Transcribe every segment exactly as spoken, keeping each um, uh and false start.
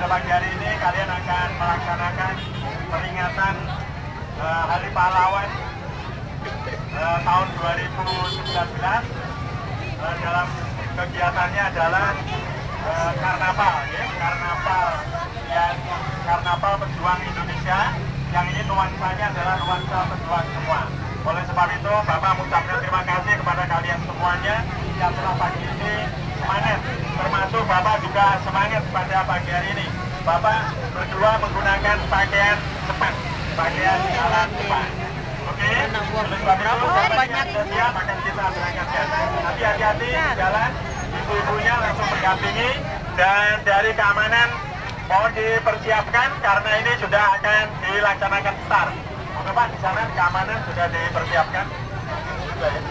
pada pagi hari ini kalian akan melaksanakan peringatan uh, Hari Pahlawan uh, tahun dua ribu sembilan belas. Uh, dalam kegiatannya adalah uh, karnaval, ya, karnaval yang karnaval pejuang Indonesia. Yang ini nuansanya adalah nuansa pejuang semua. Oleh sebab itu, Bapak mengucapkan terima kasih kepada kalian semuanya yang telah pagi ini semangat. Termasuk Bapak juga semangat pada pagi hari ini. Bapak berdua menggunakan pakaian cepat, pakaian jalan cepat. Oke? Oleh sebab itu, Bapak yang sudah siap akan kita berangkatkan. Nanti hati-hati di jalan, ibu-ibunya langsung berdampingi. Dan dari keamanan mohon dipersiapkan karena ini sudah akan dilaksanakan start. Oke Pak, di sana keamanan sudah dipersiapkan. Sudah ya.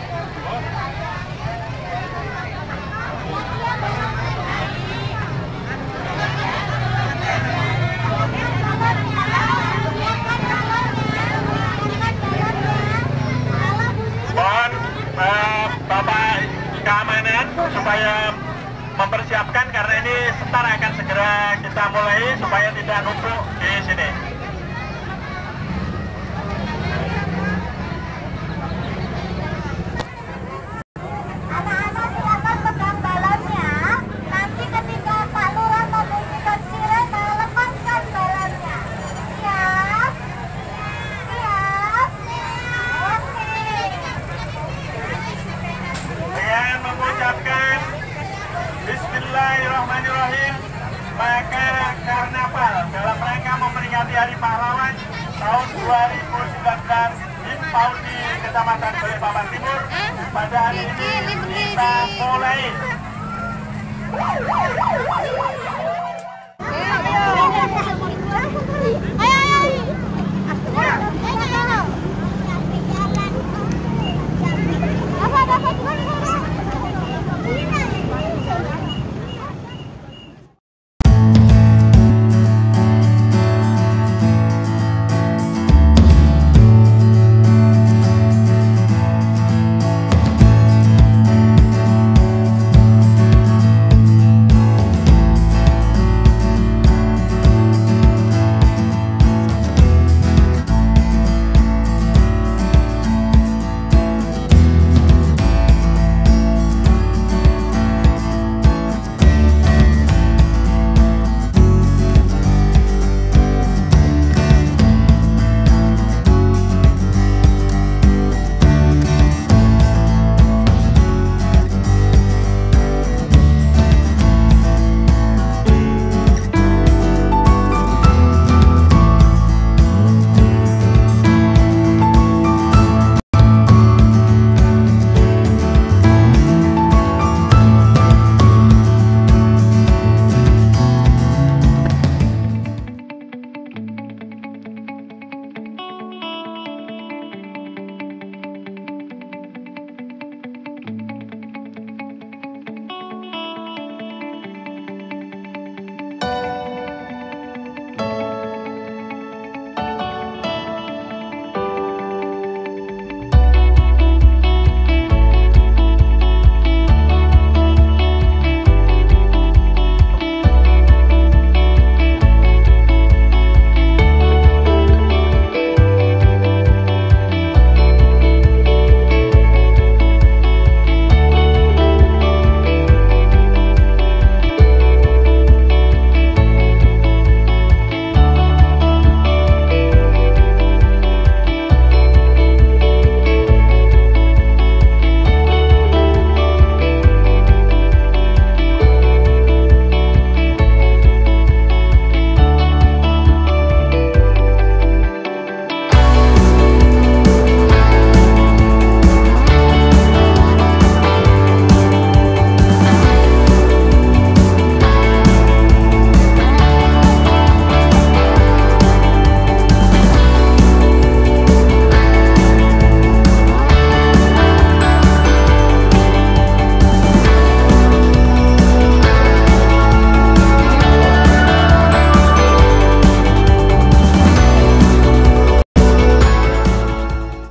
Mohon uh, Bapak keamanan supaya mempersiapkan karena ini start akan segera kita mulai supaya tidak numpuk di sini. Anak-anak silakan pegang balonnya. Nanti ketika Pak Lurah membunyikan sirene, lepaskan balonnya. Siap? Siap? Oke. Dengan mengucapkan Bismillahirrahmanirrahim, maka karnaval dalam rangka memperingati Hari Pahlawan tahun dua ribu sembilan belas di Paudi, Kecamatan Balikpapan Timur, pada hari ini kita mulai